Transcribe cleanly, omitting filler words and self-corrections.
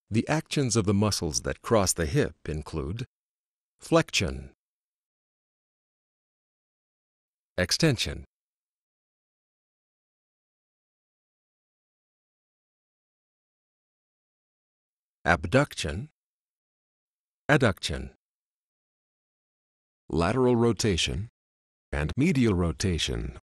The actions of the muscles that cross the hip include flexion, extension, abduction, adduction, lateral rotation, and medial rotation.